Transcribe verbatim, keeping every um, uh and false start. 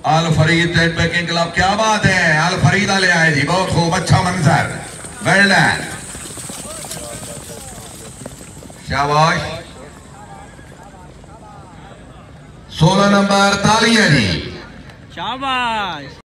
अल फरीद टेट packing club, क्या बात है, अल फरीद ले आए जी, बहुत खूब, अच्छा मंजर, वेल डन, शाबाश। सोलह नंबर तालियां जी, शाबाश।